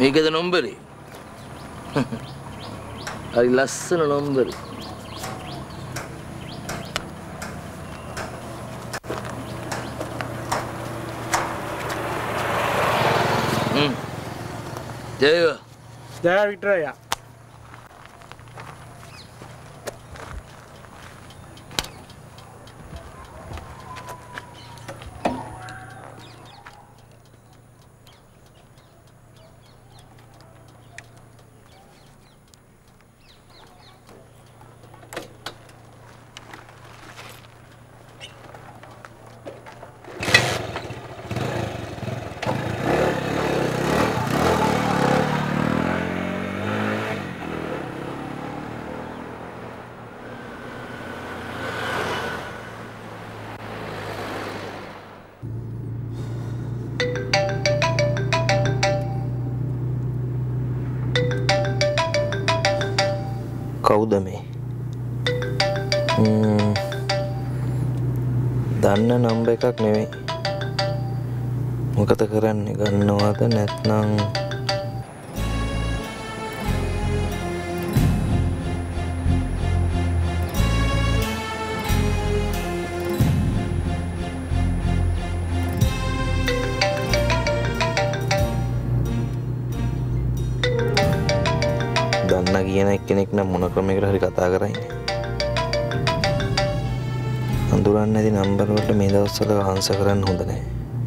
මේකද නම්බරේ? හරි ලස්සන නම්බරේ. ජය වික්ටරයා. කවුද මේ? දන්න නම්බර් එකක් නෙවෙයි. මොකද කරන්නේ? ගන්නවද නැත්නම් දන්න කියන එක්කෙනෙක් නම් මොන ක්‍රමයකට හරි කතා කරන්නේ. අඳුරන්නේ නැති නම්බර් වලට මේ දවස්වල ආන්සර් කරන්න හොඳ නැහැ.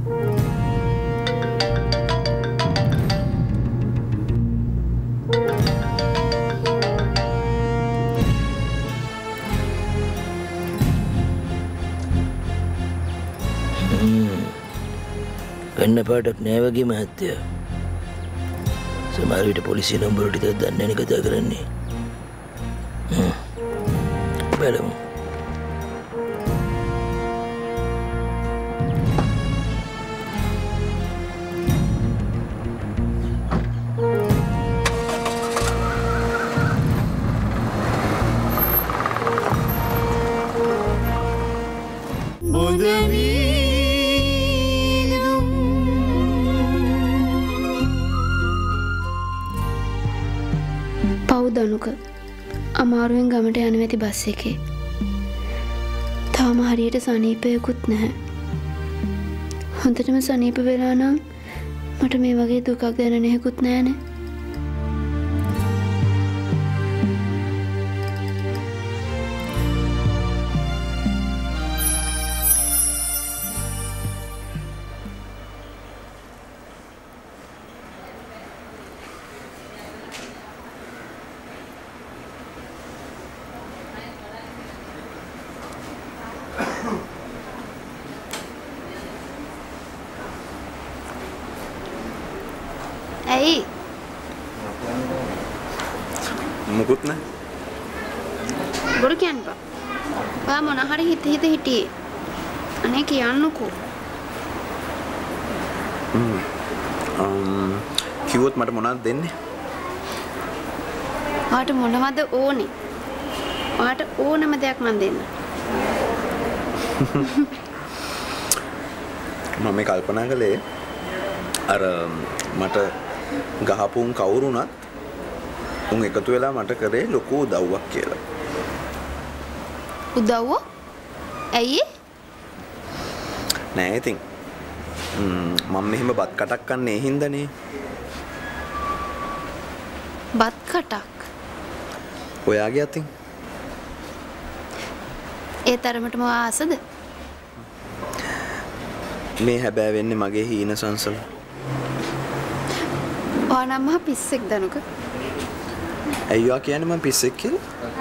වෙන්න පාටක් නෑ වගේ මහත්තයා. සමහර විට පොලිසිය නම්බර ටිකක් දන්නේ නැණි කතා කරන්නේ. බලමු. දනුක අමාරුවෙන් ගමට යන ඇති බස් එකේ. තාම හරියට සනීපයකුත් නැහැ. හොඳටම සනීප වෙලා නම් මට මේ වගේ දුකක් දැනෙන්න හේකුත් නැහැනේ. ඇයි? මොකුත් නෑ. බොරු කියන්න බා. ඔයා මොන හරි හිටියේ. අනේ කියන්නකෝ. කිව්වොත් මට මොනවද දෙන්නේ? ඔයාට මොනවද ඕනේ? ඔයාට ඕනම දෙයක් මන් දෙන්න. මම මේ කල්පනා කළේ අර මට ගහපුන් කවුරුණත් උන් එකතු වෙලා මට කරේ ලොකු උදව්වක් කියලා. උදව්ව? ඇයි? නෑ ඉතින් මම මෙහෙම බත් කටක් කන්නේ හින්දානේ. බත් කටක්? ඔයාගේ අතින්? ඒ තරමටම ආසද? මේ හැබෑ වෙන්නේ මගේ හීන සංසල. ඔයා නම් පිස්සෙක් දනුක. අයියා කියන්නේ මම පිස්සෙක් කියලා?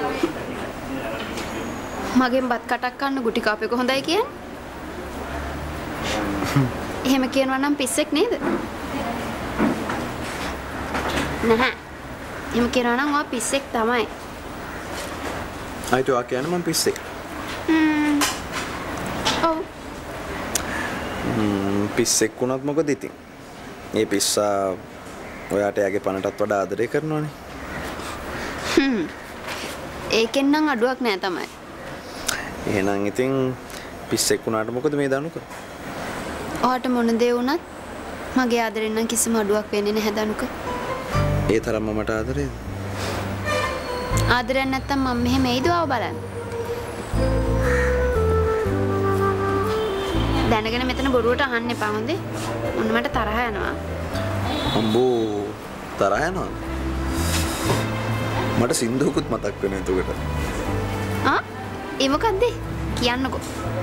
මගෙන් බත් කටක් කන්න ගුටි කාපේක හොඳයි කියන්නේ? එහෙම කියනවා නම් පිස්සෙක් නේද? නැහැ. එහෙම කියනවා නම් ඔයා පිස්සෙක් තමයි. අයිතෝ ඔයා කියන්නේ මම පිස්සෙක්. ඔව්. පිස්සෙක් වුණත් මොකද ඉතින්? මේ පිස්සා ඔයාට යාගේ පණටත් වඩා ආදරය කරනවනේ. ඒකෙන් නම් අඩුවක් නෑ තමයි. එහෙනම් ඉතින් පිස්සෙක් වුණාට මොකද මේ දනුක? ඔයාට මොන දේ වුණත් මගේ ආදරෙන් නම් කිසිම අඩුවක් වෙන්නේ නැහැ දනුක. ඒ තරම්ම මට ආදරේද? ආදරයක් නැත්තම් මම මෙහෙම එයිද ආව බලන්න. දැනගෙන මෙතන බොරුවට අහන්න එපා හොඳේ. ඔන්න මට තරහ යනවා. අම්බෝ තරහ යනවා. මට සින්දුවකුත් මතක් වෙනවා එතකොට. ඒ මොකද්ද? කියන්නකෝ.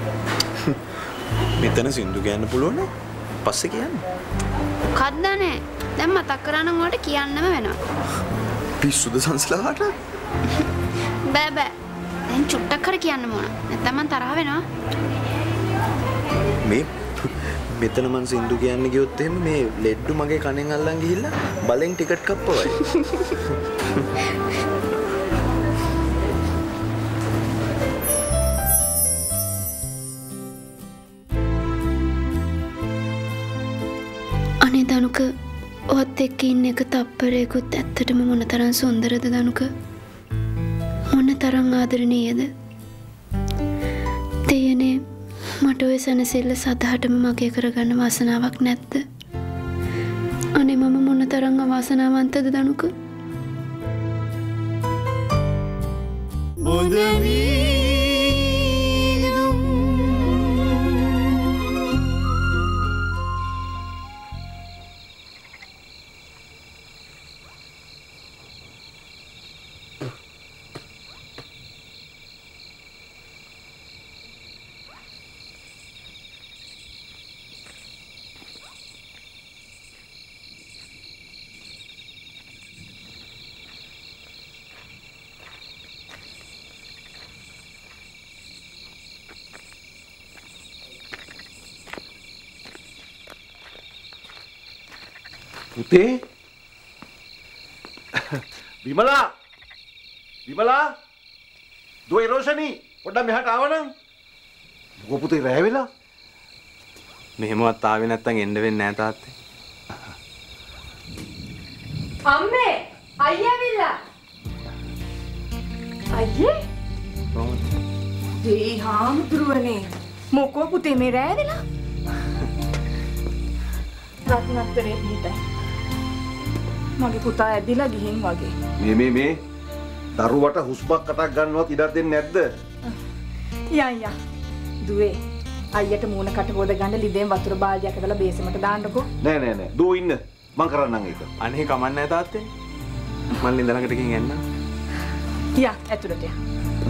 මෙතන සින්දු කියන්න පුළුවන් නේ? පස්සේ කියන්න. මොකක්ද නැහැ. දැන් මතක් කරා නම් ඔයාලට කියන්නම වෙනවා. පිස්සුද සංස්ලාවට? බෑ බෑ. දැන් චුට්ටක් කර කියන්න ඕන. නැත්නම් මං තරහ වෙනවා. මේ මෙතන මං සින්දු කියන්න ගියොත් එහෙම මේ ලෙඩ්ඩු මගේ කණෙන් අල්ලන් ගිහිල්ලා බලෙන් ටිකට් කප්පවයි. අනේ දනුක ඔත් එක්ක ඉන්න එක තප්පරයකුත් ඇත්තටම මොනතරම් සුන්දරද දනුක? මොනතරම් ආදරණීයද? දෙයනේ මට ඔය සනසෙල්ල සදහටම මගේ කරගන්න වාසනාවක් නැද්ද? අනේ මම මොනතරම් අවාසනාවන්තද දනුක? පුතේ විමලා දුවේ රෝෂනි පොඩ්ඩක් මෙහාට ආවනම් මොකෝ පුතේ රැ වෙලා මෙහෙමවත් ආවේ නැත්තම් එන්න වෙන්නේ නැහැ තාත්තේ. අම්මේ අයියා විල්ලා අයියේ දෙයි හාමුදුරුවනේ මොකෝ පුතේ මේ රැ වෙලා රත්නත්තරේ පිටයි මගේ පුතා ඇදිලා ගිහින් වගේ මේ දරුවට හුස්මක් කටක් ගන්නවත් ඉඩක් දෙන්නේ නැද්ද? යා දුවේ අයියට මූණ කට හොද ගන්න ලිදෙන් වතුර බාල්දියක් ඇදලා බේසෙමට දාන්නකෝ. නෑ දෝ ඉන්න මං කරන්නම් ඒක. අනේ කමන්නේ නැහැ තාත්තේ. මම ලින්ද ළඟට ගිහින් එන්න. යා ඇතුළට යා.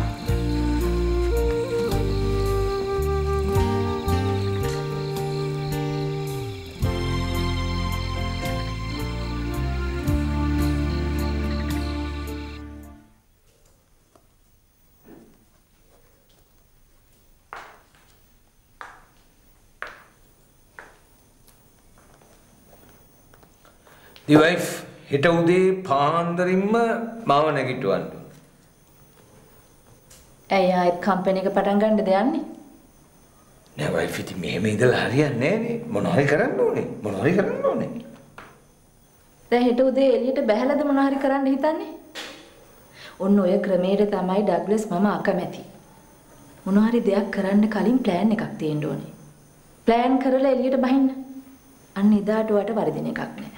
The wife හිට උදේ පාන්දරින්ම මාව නැගිටවන්න. ඇයි ආයෙත් කම්පැනි එක පටන් ගන්නද යන්නේ? නෑ wife ඉතින් මෙහෙම ඉඳලා හරියන්නේ නෑනේ. මොනවා හරි කරන්න ඕනේ. දැන් හෙට උදේ එළියට බැහැලාද මොනවා හරි කරන්න හිතන්නේ? ඔන්න ඔය ක්‍රමයට තමයි ඩග්ලස් මම අකමැති. මොනවා හරි දෙයක් කරන්න කලින් ප්ලෑන් එකක් තියෙන්න ඕනේ. ප්ලෑන් කරලා එළියට බහින්න. අන්න ඉදාට වට වරදින එකක් නෑ.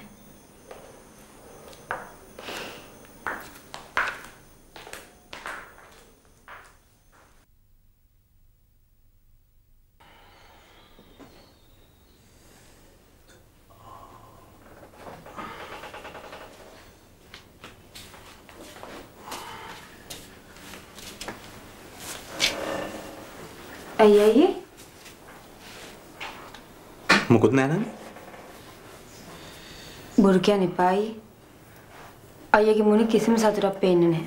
අයියේ මොකුත් නෑ නේද? බොරු කියන්නේ පායි. අයියගේ මුණ කිසිම සතුටක් පේන්නේ නැහැ.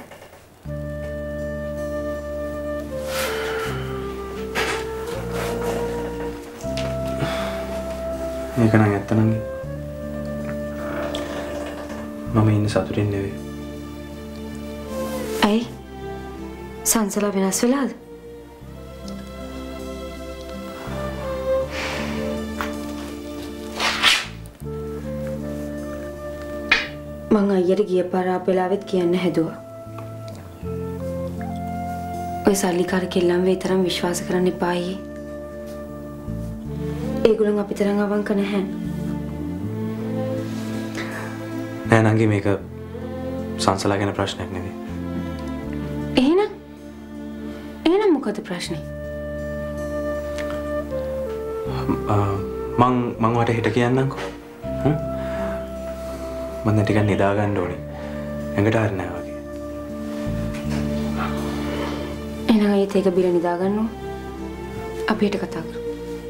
මේක නම් ඇත්ත නංගි. මම ඉන්නේ සතුටින් නෙවෙයි. ඇයි? සංසලා වෙනස් වෙලාද? මං අයියට ගිය පාර ආපෙලාවෙත් කියන්න හැදුවා. ඔය සල්ලිකාර කෙල්ලන් වේ තරම් විශ්වාස කරන්න එපා අයියේ. ඒගොල්ලන් අපි තරම් අවංක නැහැ. නෑ නංගි මේක සංසලා ගැන ප්‍රශ්නයක් නෙවෙයි. එහෙනම් මොකද ප්‍රශ්නේ? මං වට හිට කියන්නම්කෝ. මම දැන් ටිකක් නිදා ගන්න ඕනේ. ඇඟට හරි නෑ වගේ. එහෙනම් ඒත් ඒක බිල නිදා ගන්නවා. අපි හිට කතා කරමු.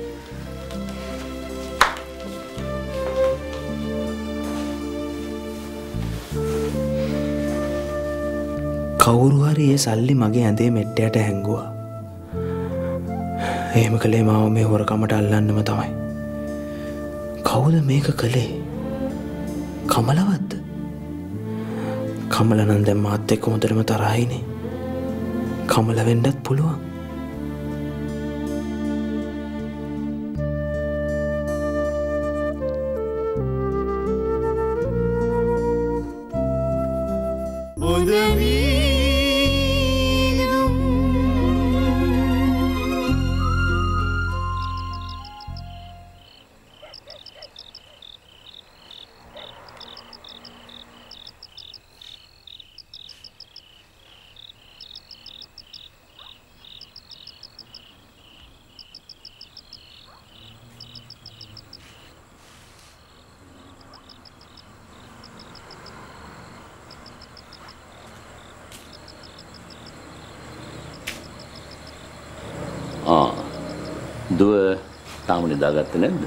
කවුරු හරි ඒ සල්ලි මගේ ඇඳේ මෙට්ටයට හැංගුවා. එහෙම කළේ මාව මේ හොරකමට අල්ලන්නම තමයි. කවුද මේක කළේ? කමලවත්ද? කමල නම් දැන් මාත් එක්ක හොඳටම තරහිනේ. කමල වෙන්නත් පුළුවන්. දුව තාම නිදාගත්තේ නැද්ද?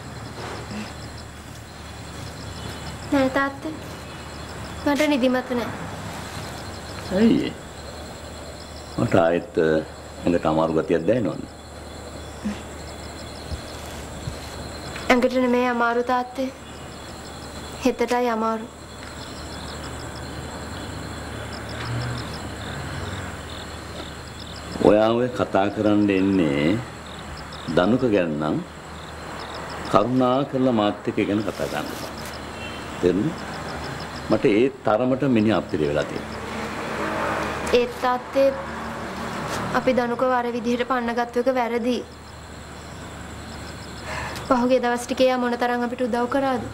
නෑ තාත්තේ. මට නිදිමත නෑ. ඇයි? මට ආයෙත් ඇඟට අමාරු ගතියක් දැනෙනවද? ඇඟට නෙමෙයි අමාරු තාත්තේ. හිතටයි අමාරු. ඔයා ඔය කතා කරන්න එන්නේ දනුක ගැන නම් කරුණා කරලා මාත් එක්ක ගැන කතා කරන්න. තේරුණා? මට ඒ තරමට මිනිහ අපිරිය වෙලා තියෙනවා. ඒ තාත්තේ අපි දනුකව අර විදිහට පන්නගත්තු එක වැරදි. පහුගිය දවස් ටිකේ යා මොනතරම් අපිට උදව් කරාද?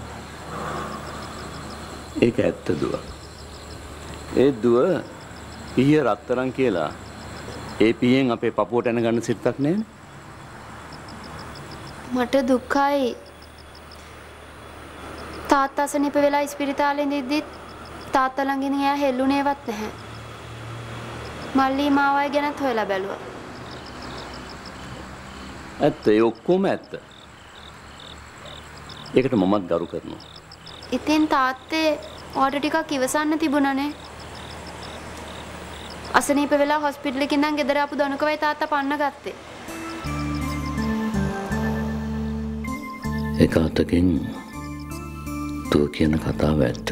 ඒක ඇත්ත දුව. ඒ දුව පිහිය රත්තරන් කියලා ඒ පිහියෙන් අපේ පපුවට එන ගන්න සිතක් නෑනේ. මට දුකයි. තාත්තා සනීප වෙලා ඉස්පිරිතාලේ ඉඳිද්දි තාත්තා ළඟින් එයා හෙල්ලුනේවත් නැහැ. මල්ලි මාවයි ගැනත් හොයලා බැලුවා. ඇත්ත ඒ ඔක්කොම ඇත්ත. ඒකට මමත් ගරු කරනවා. ඉතින් තාත්තේ ඔයාට ටිකක් ඉවසන්න තිබුණානේ. අසනීප වෙලා හොස්පිටල් එකේ ඉඳන් ගෙදර ආපු දනුකවයි තාත්තා පන්න ගත්තේ. ඒක අතකින් තෝ කියන කතාව ඇත්ත.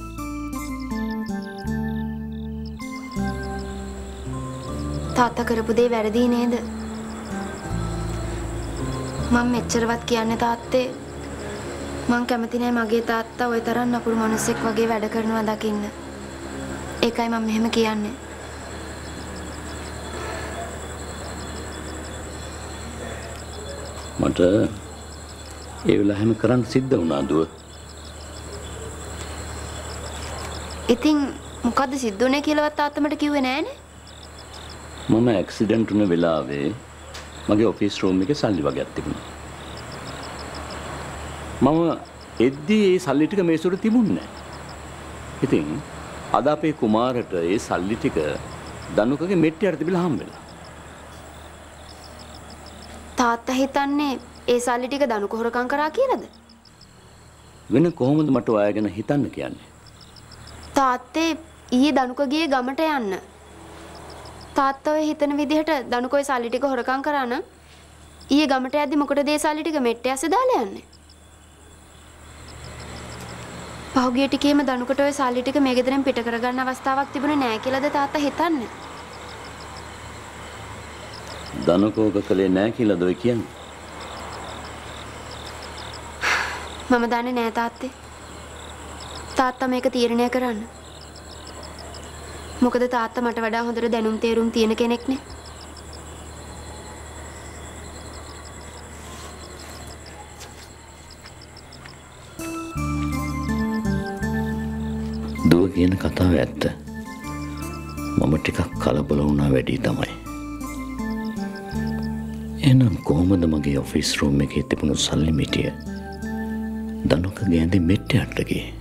තාත්තා කරපු දේ වැරදි නේද? මම මෙච්චරවත් කියන්නේ තාත්තේ මං කැමති නෑ මගේ තාත්තා ওই තරම් නපුරු මිනිස්සෙක් වගේ වැඩ කරනවා දකින්න. ඒකයි මම මෙහෙම කියන්නේ. මට ඒ වෙලාවෙම කරන්න සිද්ධ වුණා දුව. ඉතින් මොකද්ද සිද්ධ වුනේ කියලාවත් තාත්තා මට කිව්වේ නෑනේ. මම ඇක්සිඩන්ට් වුණ වෙලාවේ මගේ ඔෆිස් රූම් එකේ සල්ලි වගේක් තිබුණා. මම එද්දී ඒ සල්ලි ටික මේසොට තිබුණේ නැහැ. ඉතින් අද අපේ කුමාරට ඒ සල්ලි ටික දනුකගේ මෙට්ටියට තිබිලා හම්බෙලා. තාත්තා හිතන්නේ ඒ සල්ලි ටික දනුක හොරකම් කරා කියලාද? වෙන කොහොමද මට ඔයා ගැන හිතන්න කියන්නේ? තාත්තේ ඊයේ දනුක ගියේ ගමට යන්න. තාත්තා ඔය හිතන විදිහට දනුක ඔය සල්ලි ටික හොරකම් කරා නම් ඊයේ ගමට යද්දි මොකටද ඒ සල්ලි ටික මෙට්ටේ ඇස්සේ දාලා යන්නේ? පහුගිය ටිකේම දනුකට ඔය සල්ලි ටික මේ ගෙදරින් පිට කරගන්න අවස්ථාවක් තිබුණේ නැහැ කියලාද තාත්තා හිතන්නේ? දනුකෝක කලේ නැහැ කියලාද ඔය කියන්නේ? මම දන්නේ නැහැ තාත්තේ. තාත්තා මේක තීරණය කරන්න. මොකද තාත්තා මට වඩා හොඳට දැනුම් තේරුම් තියෙන කෙනෙක්නේ. දුව කියන කතාව ඇත්ත. මම ටිකක් කලබල වුණා වැඩි තමයි. එහෙනම් කොහොමද මගේ ඔෆිස් රූම් එකේ තිබුණු සල්ලි මිටිය දනුක ගෑන්දේ මෙට්ටයට ගියේ?